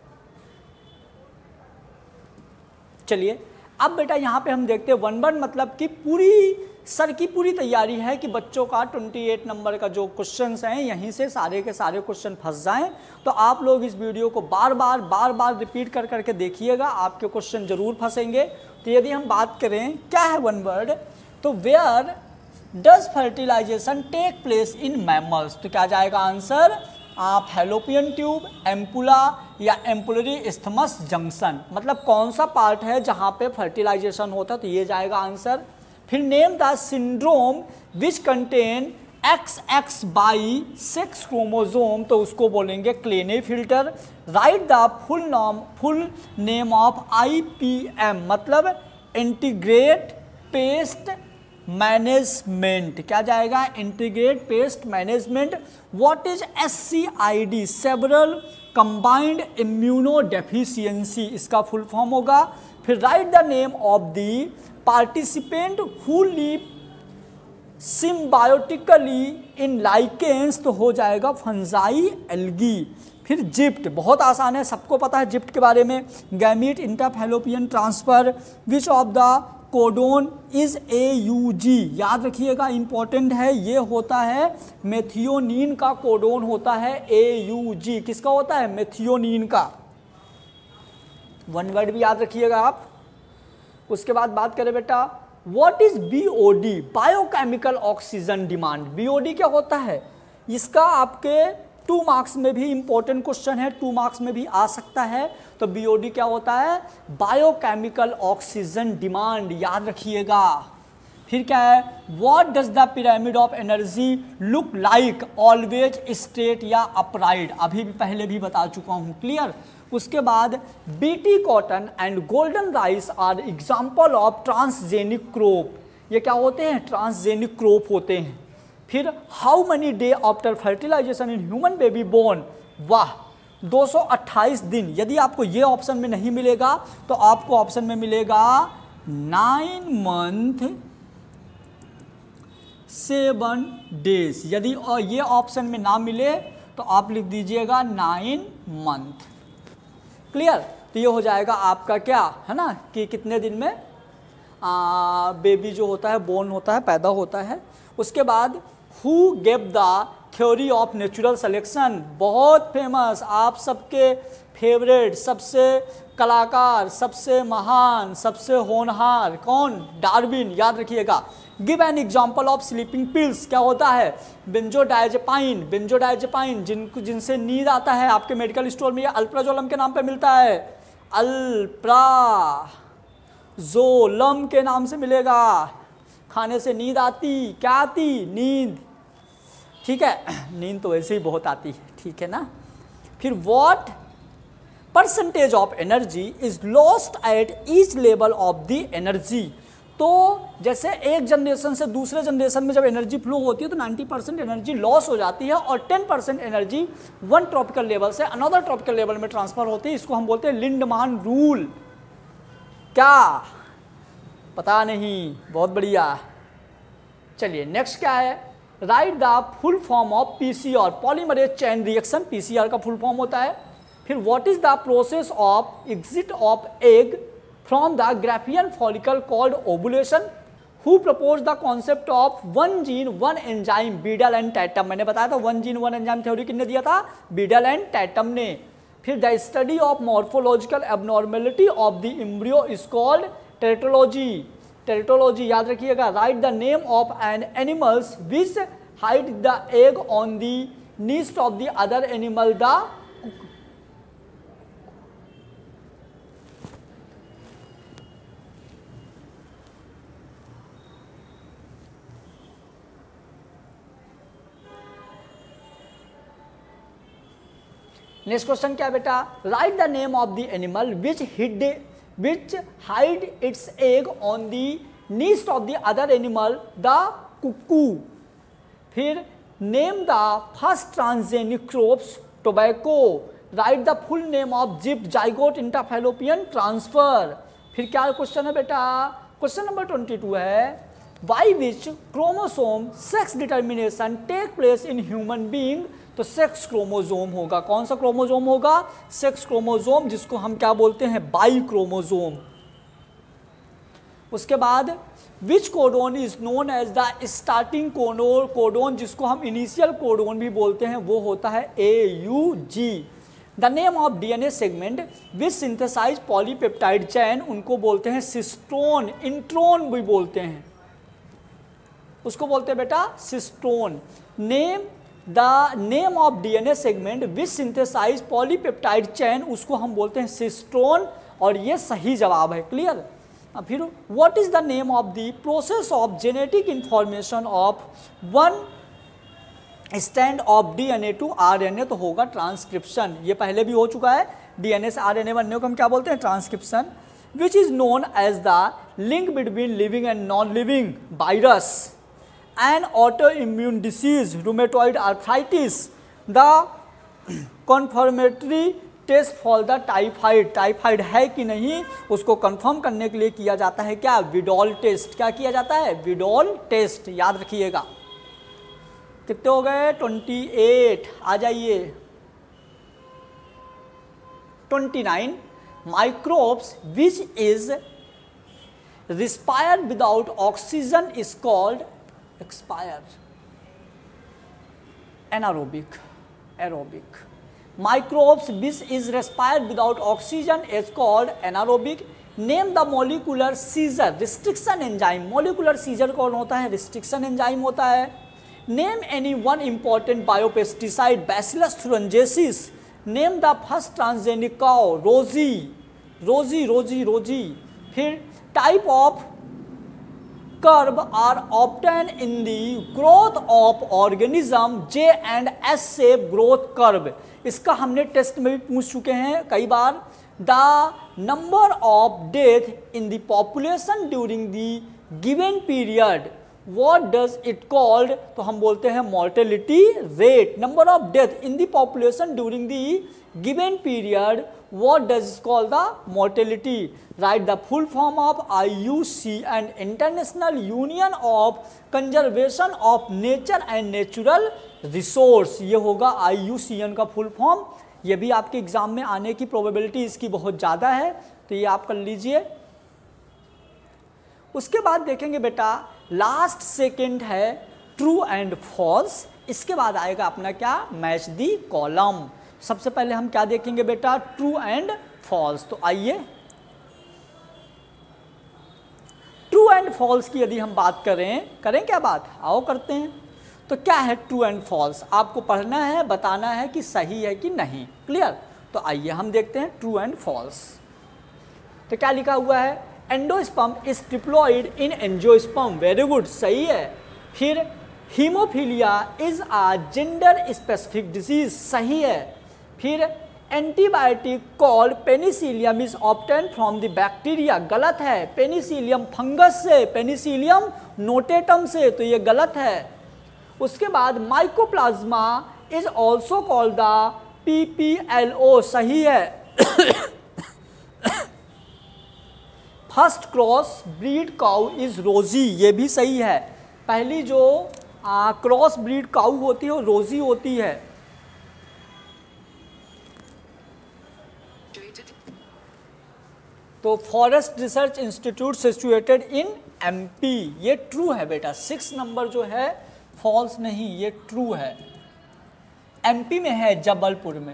चलिए अब बेटा यहाँ पे हम देखते हैं वन वर्ड मतलब कि पूरी सर की पूरी तैयारी है कि बच्चों का 28 नंबर का जो क्वेश्चंस हैं यहीं से सारे के सारे क्वेश्चन फंस जाएं। तो आप लोग इस वीडियो को बार बार रिपीट कर करके देखिएगा, आपके क्वेश्चन जरूर फंसेंगे। तो यदि हम बात करें क्या है वन वर्ड, तो where does fertilisation take place in mammals, तो क्या जाएगा आंसर? फैलोपियन ट्यूब, एम्पुला या एम्पुलरी इस्थमस जंक्शन, मतलब कौन सा पार्ट है जहाँ पे फर्टिलाइजेशन होता है, तो ये जाएगा आंसर। फिर name the syndrome which contain XX sex chromosome, तो उसको बोलेंगे Klinefelter. Write the full name of IPM, मतलब इंटीग्रेट पेस्ट मैनेजमेंट। क्या जाएगा? Integrate pest management. What is SCID? Several combined immuno deficiency, इसका फुल फॉर्म होगा। फिर write the name of the participant who live symbiotically in lichens, तो हो जाएगा fungi algae. फिर जिप्ट, बहुत आसान है, सबको पता है जिप्ट के बारे में। Gamete interfallopian transfer, which of the codon is AUG, याद रखिएगा इंपॉर्टेंट है, ये होता है मेथियोनिन का कोडोन होता है AUG। किसका होता है? मेथियोनिन का। वन वर्ड भी याद रखिएगा आप। उसके बाद बात करें बेटा what is BOD? Biochemical oxygen demand. BOD क्या होता है? इसका आपके 2 मार्क्स में भी इंपॉर्टेंट क्वेश्चन है, 2 मार्क्स में भी आ सकता है। तो BOD क्या होता है? बायोकेमिकल ऑक्सीजन डिमांड, याद रखिएगा। फिर क्या है? What does the pyramid of energy look like? Always straight या अपराइट, अभी भी पहले भी बता चुका हूँ। क्लियर? उसके बाद BT cotton and golden rice are example of transgenic crop, ये क्या होते हैं? ट्रांसजेनिक क्रॉप होते हैं। फिर how many day after fertilisation in human baby born? वाह, 228 दिन। यदि आपको ये ऑप्शन में नहीं मिलेगा तो आपको ऑप्शन में मिलेगा 9 मंथ 7 डेज। यदि ये ऑप्शन में ना मिले तो आप लिख दीजिएगा 9 मंथ। क्लियर? तो ये हो जाएगा आपका क्या है ना कि कितने दिन में बेबी जो होता है बोर्न होता है, पैदा होता है। उसके बाद who gave the theory of natural selection, बहुत फेमस, आप सबके फेवरेट, सबसे कलाकार, सबसे महान, सबसे होनहार कौन? डार्विन, याद रखिएगा। Give an example of sleeping pills, क्या होता है? बेंजोडायजेपाइन, बेंजोडायजेपाइन जिनसे नींद आता है, आपके मेडिकल स्टोर में ये अल्प्राजोलम के नाम पे मिलता है, अल्प्राजोलम के नाम से मिलेगा। खाने से नींद आती, क्या आती? नींद। ठीक है, नींद तो वैसे ही बहुत आती है, ठीक है ना। फिर what percentage of energy is lost at each level of the energy, तो जैसे एक जनरेशन से दूसरे जनरेशन में जब एनर्जी फ्लो होती है तो 90% एनर्जी लॉस हो जाती है और 10% एनर्जी वन ट्रॉपिकल लेवल से अनदर ट्रॉपिकल लेवल में ट्रांसफर होती है। इसको हम बोलते हैं लिंडमान रूल। क्या पता नहीं? बहुत बढ़िया। चलिए नेक्स्ट क्या है? Write the full form of PCR, polymerase chain reaction, PCR का फुल फॉर्म होता है। फिर what is the process of exit of egg from the Graafian follicle called ovulation? Who propose the concept of 1 gene 1 enzyme? Beadle and Tatum. मैंने बताया था 1 gene 1 enzyme theory किसने दिया था? बीडल एंड टैटम ने। फिर the study of morphological abnormality of the embryo is called teratology. Teratology, याद रखिएगा। Write the name of an animals which hide the egg on the nest of the other animal. The next question क्या बेटा? Write the name of the animal which hide its egg on the nest of the other animal the cuckoo. फिर name the first transgenic crops tobacco. Write the full name of ZIFT zygote interfallopian transfer. फिर क्या question है बेटा, question number 22 है by which chromosome sex determination take place in human being. तो sex chromosome होगा, कौन सा क्रोमोसोम होगा, सेक्स क्रोमोसोम, जिसको हम क्या बोलते हैं, बाई क्रोमोसोम। उसके बाद which codon is known as the starting codon, जिसको हम इनिशियल कोडोन भी बोलते हैं, वो होता है AUG। The name of DNA segment which synthesise polypeptide chain, उनको बोलते हैं सिस्टोन, इंट्रोन भी बोलते हैं, उसको बोलते हैं बेटा cistron. The name of DNA segment which synthesise polypeptide chain, उसको हम बोलते हैं सिस्टोन, और ये सही जवाब है। क्लियर। फिर what is the name of the process of genetic information of one stand of DNA to RNA, तो होगा ट्रांसक्रिप्शन। ये पहले भी हो चुका है, DNA से RNA बनने को हम क्या बोलते हैं, transcription. Which is known as the link between living and non living virus and auto immune disease rheumatoid arthritis. The confirmatory test for the typhoid, typhoid है कि नहीं उसको कंफर्म करने के लिए किया जाता है क्या, विडॉल टेस्ट। क्या किया जाता है, विडॉल टेस्ट, याद रखिएगा। कितने हो गए, 28। आ जाइए 29 microbes which is respire without oxygen is called expire, anaerobic, aerobic. Microbes which is respired without oxygen is called anaerobic. Name the molecular seizure restriction enzyme. Molecular seizure कौन होता है, restriction enzyme होता है। Name any one important biopesticide, Bacillus thuringiensis. Name the first transgenic cow, Rosie. फिर type of curve are obtained in the growth of organism, J and S shape growth curve. इसका हमने test में भी पूछ चुके हैं कई बार। The number of death in the population during the given period, what does it called, तो हम बोलते हैं mortality rate. Number of death in the population during the given period, what does it called the mortality. Write the full form of IUCN, international union of conservation of nature and natural resource. ये होगा IUCN का full form. ये भी आपके exam में आने की probability इसकी बहुत ज़्यादा है, तो ये आप कर लीजिए। उसके बाद देखेंगे बेटा लास्ट सेकंड है ट्रू एंड फॉल्स। इसके बाद आएगा अपना क्या, मैच दी कॉलम। सबसे पहले हम क्या देखेंगे बेटा, ट्रू एंड फॉल्स। तो आइए ट्रू एंड फॉल्स की यदि हम बात करें क्या बात, आओ करते हैं। तो क्या है ट्रू एंड फॉल्स, आपको पढ़ना है, बताना है कि सही है कि नहीं। क्लियर। तो आइए हम देखते हैं ट्रू एंड फॉल्स। तो क्या लिखा हुआ है, endosperm is diploid in angiosperm, very good, सही है। फिर haemophilia is a gender specific disease, सही है। फिर antibiotic called penicillium is obtain from the bacteria, गलत है। पेनिसिलियम फंगस से, पेनिसिलियम नोटेटम से, तो ये गलत है। उसके बाद mycoplasma is also called the PPLO, सही है। First cross breed cow is Rosie, ये भी सही है। पहली जो क्रॉस ब्रीड काउ होती है वो रोजी होती है। तो forest research institute situated in MP, ये ट्रू है बेटा। 6 नंबर जो है फॉल्स नहीं, ये ट्रू है। MP में है, जबलपुर में।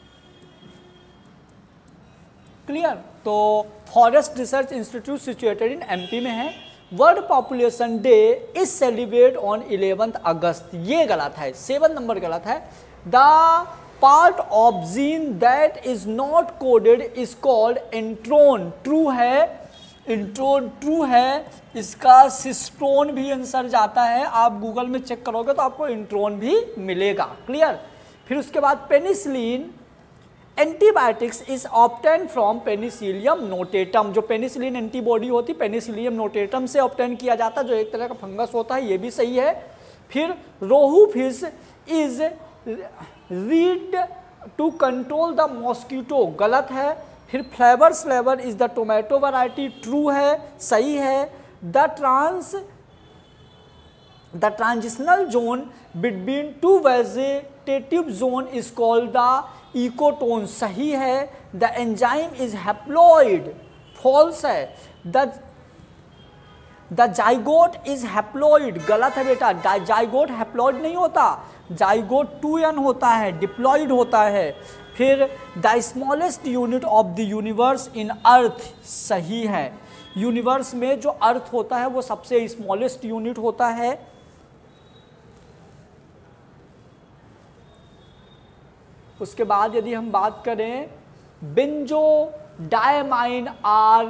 क्लियर। तो forest research institute situated in MP में है। World population day is celebrate on 11 August, ये गलत है। 7 नंबर गलत है। The part of gene that is not coded is called intron, true है। इंट्रोन ट्रू है, इसका सिस्टोन भी आंसर जाता है। आप गूगल में चेक करोगे तो आपको इंट्रोन भी मिलेगा। क्लियर। फिर उसके बाद penicillin antibiotics is obtain from penicillium notatum, जो पेनिसिलिन एंटीबॉडी होती है पेनिसिलियम नोटेटम से ऑब्टेन किया जाता है, जो एक तरह का फंगस होता है, ये भी सही है। फिर rohu fish is read to control the mosquito, गलत है। फिर flavour is the tomato variety, true है, सही है। The transitional zone between two vegetative zone is called the ecotone, सही है। The enzyme is haploid, false है। द जाइगोट इज हैप्लॉइड, गलत है बेटा, जाइगोट हैप्लॉइड नहीं होता, जाइगोट 2n होता है, डिप्लॉइड होता है। फिर the smallest unit of the universe in earth, सही है। यूनिवर्स में जो अर्थ होता है वो सबसे स्मॉलेस्ट यूनिट होता है। उसके बाद यदि हम बात करें, बेंजोडायमाइन आर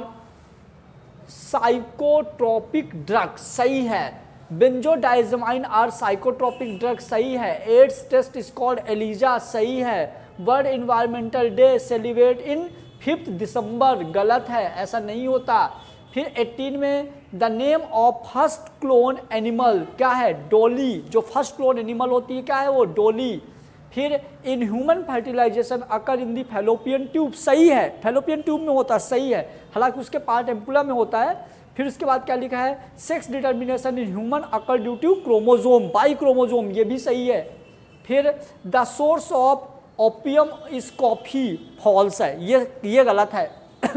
साइकोट्रोपिक ड्रग, सही है। बेंजोडायमाइन आर साइकोट्रोपिक ड्रग, सही है। AIDS test is called ELISA, सही है। World environmental day celebrate in 5 December, गलत है, ऐसा नहीं होता। फिर 18 में the name of first clone animal क्या है, डोली, जो फर्स्ट क्लोन एनिमल होती है क्या है वो, डोली। फिर in human fertilisation occur in the Fallopian tube, सही है, फैलोपियन ट्यूब में होता है, सही है, हालांकि उसके पार्ट एम्पुला में होता है। फिर उसके बाद क्या लिखा है, sex determination in human occur due to chromosome, by chromosome, ये भी सही है। फिर the source of opium is coffee, false है, ये गलत है।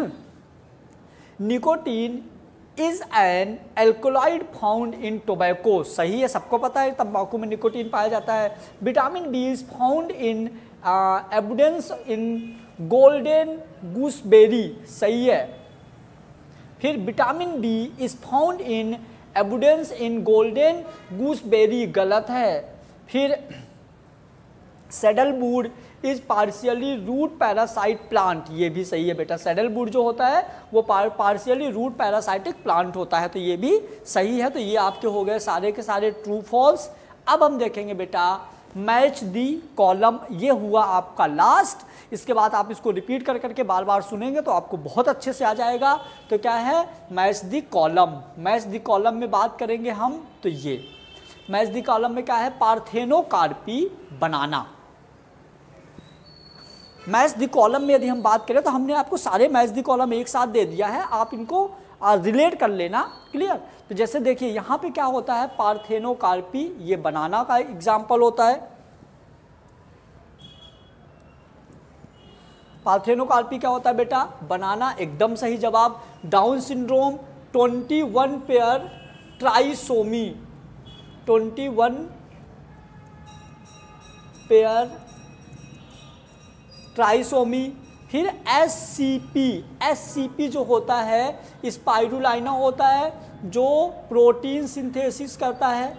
Nicotine is an alkaloid found in tobacco, सही है, सबको पता है तंबाकू में निकोटीन पाया जाता है। Vitamin B is found in abundance in golden gooseberry, सही है। फिर vitamin B is found in abundance in golden gooseberry, गलत है। फिर sandalwood is partially root parasite plant, ये भी सही है बेटा, सैडलवुड जो होता है वो पार्शियली रूट पैरासाइटिक प्लांट होता है, तो ये भी सही है। तो ये आपके हो गए सारे के सारे ट्रू फॉल्स। अब हम देखेंगे बेटा मैच दी कॉलम, ये हुआ आपका लास्ट। इसके बाद आप इसको रिपीट कर करके बार बार सुनेंगे तो आपको बहुत अच्छे से आ जाएगा। तो क्या है match the column, match the column में बात करेंगे हम, तो ये मैच दी कॉलम में क्या है, parthenocarpy banana. Match the column में यदि हम बात करें तो हमने आपको सारे मैच दी कॉलम एक साथ दे दिया है, आप इनको रिलेट कर लेना, क्लियर। तो जैसे देखिए यहाँ पे क्या होता है, पार्थेनोकार्पी, ये बनाना का एग्जाम्पल होता है। पार्थेनोकार्पी क्या होता है बेटा, बनाना, एकदम सही जवाब। Down syndrome 21 pair trisomy, 21 pair trisomy. फिर एससीपी जो होता है स्पाइरुलाइना होता है जो प्रोटीन सिंथेसिस करता है।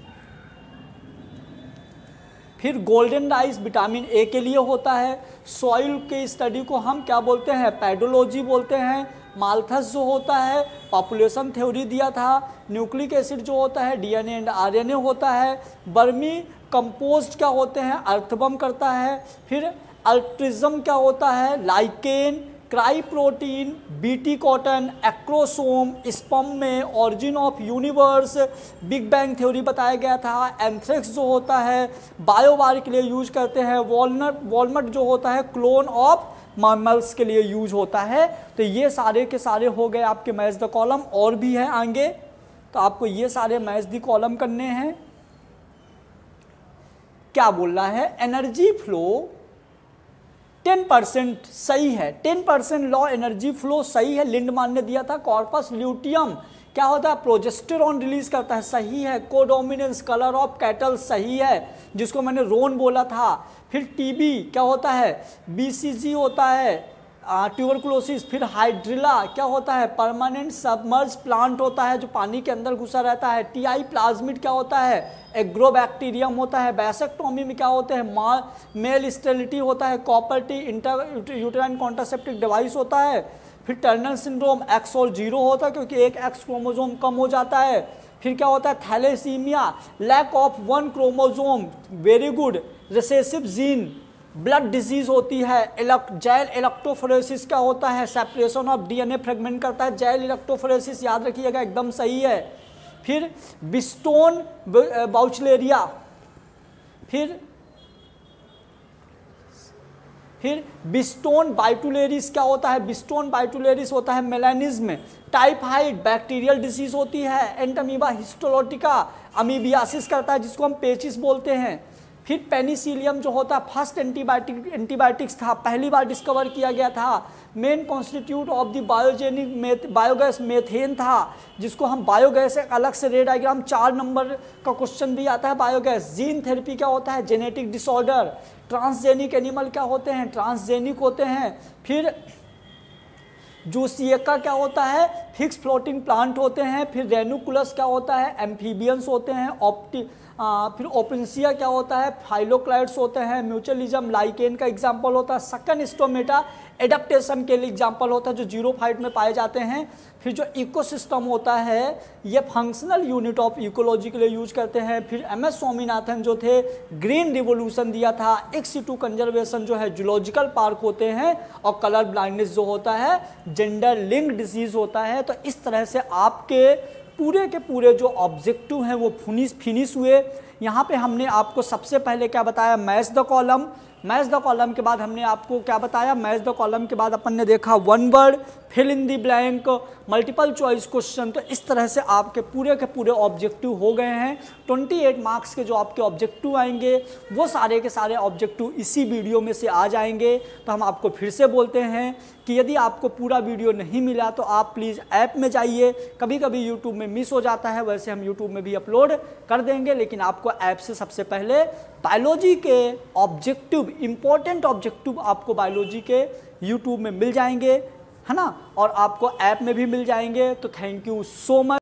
फिर गोल्डन राइस विटामिन ए के लिए होता है। सॉइल के स्टडी को हम क्या बोलते हैं, पेडोलॉजी बोलते हैं। माल्थस जो होता है पॉपुलेशन थ्योरी दिया था। न्यूक्लिक एसिड जो होता है डीएनए एंड आरएनए होता है। बर्मी कंपोस्ट क्या होते हैं, अर्थबम करता है। फिर अल्ट्रिज्म क्या होता है, lichen. Cry protein, Bt cotton, acrosome, sperm में origin of universe, big bang theory बताया गया था। एंथ्रेक्स जो होता है बायोवार के लिए यूज करते हैं। वॉलनट जो होता है क्लोन ऑफ मैमल्स के लिए यूज होता है। तो ये सारे के सारे हो गए आपके मैच द कॉलम, और भी हैं आगे, तो आपको ये सारे मैच द कॉलम करने हैं। क्या बोल रहा है, एनर्जी फ्लो 10% सही है, 10% लॉ एनर्जी फ्लो सही है, लिंडमान ने दिया था। कॉर्पस ल्यूटियम क्या होता है, प्रोजेस्टेरॉन रिलीज करता है, सही है। कोडोमिनेंस कलर ऑफ कैटल सही है, जिसको मैंने रोन बोला था। फिर टीबी क्या होता है, बीसीजी होता है, ट्यूबरकुलोसिस। फिर हाइड्रिला क्या होता है, परमानेंट सबमर्ज प्लांट होता है जो पानी के अंदर घुसा रहता है। टीआई प्लाज्मिड क्या होता है, एग्रोबैक्टीरियम होता है। बैसेक्टोमी में क्या होते हैं, मेल स्टेरिलिटी होता है। Copper T uterine contraceptive device होता है। फिर टर्नर सिंड्रोम एक्स और 0 होता है क्योंकि एक एक्स क्रोमोजोम कम हो जाता है। फिर क्या होता है, thalassemia, lack of 1 chromosome, very good, recessive gene, blood disease होती है। जेल इलेक्ट्रोफोरेसिस क्या होता है? सेपरेशन ऑफ डीएनए फ्रेगमेंट करता है। जेल इलेक्ट्रोफोरेसिस याद रखिएगा, एकदम सही है। फिर बिस्टोन बाउचलेरिया, फिर बिस्टोन बाइटुलेरिस क्या होता है? बिस्टोन बाइटुलेरिस होता है मेलानिज्म। टाइफाइड बैक्टीरियल डिसीज होती है। एंटमीबा हिस्टोलोटिका अमीबियासिस करता है, जिसको हम पेचिस बोलते हैं। फिर पेनिसिलियम जो होता है फर्स्ट एंटीबायोटिक्स था, पहली बार डिस्कवर किया गया था। Main constituent of the biogas methane था, जिसको हम बायोगैस एक अलग से रे डायग्राम 4 नंबर का क्वेश्चन भी आता है बायोगैस। जीन थेरेपी क्या होता है? Genetic disorder. ट्रांसजेनिक एनिमल क्या होते हैं? ट्रांसजेनिक होते हैं। फिर जूसिएका क्या होता है? फिक्स फ्लोटिंग प्लांट होते हैं। फिर रेनुकुलस क्या होता है? एम्फीबियंस होते हैं। फिर ओपेंसिया क्या होता है? फाइलोक्लाइड्स होते हैं। म्यूचुअलिज्म लाइकेन का एग्जाम्पल होता है। सकन स्टोमेटा एडेप्टेशन के लिए एग्जाम्पल होता है, जो जीरोफाइट में पाए जाते हैं। फिर जो इकोसिस्टम होता है ये फंक्शनल यूनिट ऑफ इकोलॉजी के लिए यूज करते हैं। फिर एम.एस. स्वामीनाथन जो थे ग्रीन रिवोल्यूशन दिया था। एक्स सिटू कंजर्वेशन जो है जूलॉजिकल पार्क होते हैं। और कलर ब्लाइंडनेस जो होता है जेंडर लिंक डिजीज होता है। तो इस तरह से आपके पूरे के पूरे जो ऑब्जेक्टिव हैं वो फिनिश हुए। यहाँ पे हमने आपको सबसे पहले क्या बताया? Match the column. Match the column के बाद हमने आपको क्या बताया? मैच द कॉलम के बाद अपन ने देखा one word, fill in the blank, multiple choice question. तो इस तरह से आपके पूरे ऑब्जेक्टिव हो गए हैं। 28 मार्क्स के जो आपके ऑब्जेक्टिव आएंगे वो सारे के सारे ऑब्जेक्टिव इसी वीडियो में से आ जाएंगे। तो हम आपको फिर से बोलते हैं कि यदि आपको पूरा वीडियो नहीं मिला तो आप प्लीज़ ऐप में जाइए। कभी कभी यूट्यूब में मिस हो जाता है, वैसे हम यूट्यूब में भी अपलोड कर देंगे, लेकिन आपको ऐप से सबसे पहले बायोलॉजी के ऑब्जेक्टिव, इंपॉर्टेंट ऑब्जेक्टिव आपको बायोलॉजी के यूट्यूब में मिल जाएंगे, है ना, और आपको ऐप में भी मिल जाएंगे। तो थैंक यू सो मच।